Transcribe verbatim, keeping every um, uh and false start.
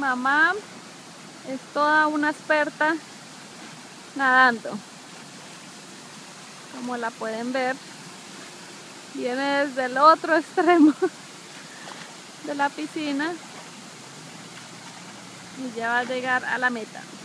mamá es toda una experta nadando. Como la pueden ver, viene desde el otro extremo de la piscina y ya va a llegar a la meta.